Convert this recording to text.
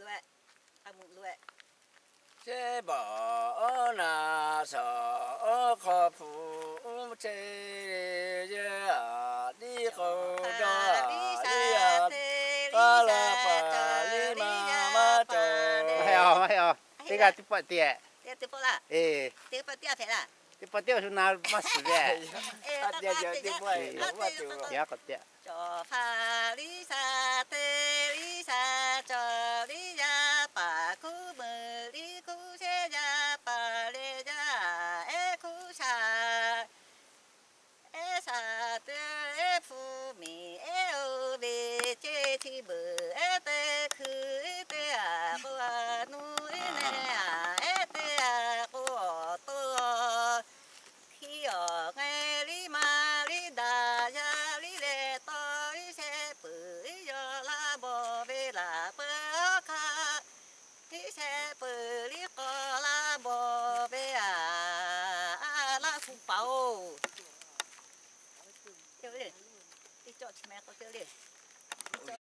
lệ à mụn lệ chế bỏ na sợ khó phụ chế đi khổ cho đi có là bà đi mà cho hay à cái cái tiếp bát tiệt tiếp bớt là tiếp bớt tiếp phải là tiếp bát tiệt chúng ta mất sự đấy dạ có tiệt cho pha lý sa tê lý sa cho lý gia bà cú mờ lý cú xe gia bà lê gia cú sa sa tê phu mi ô bê chê thi bờ tê khứ tê à cô à núi nè à tê à cô tô khi ở ngay lý ma lý đà ya lý lệ to lý xe bự yo la bò về là bơ kha lý xe bự lý co la bò về à la phụ bảo tiêu đi đi cho mẹ có tiêu đi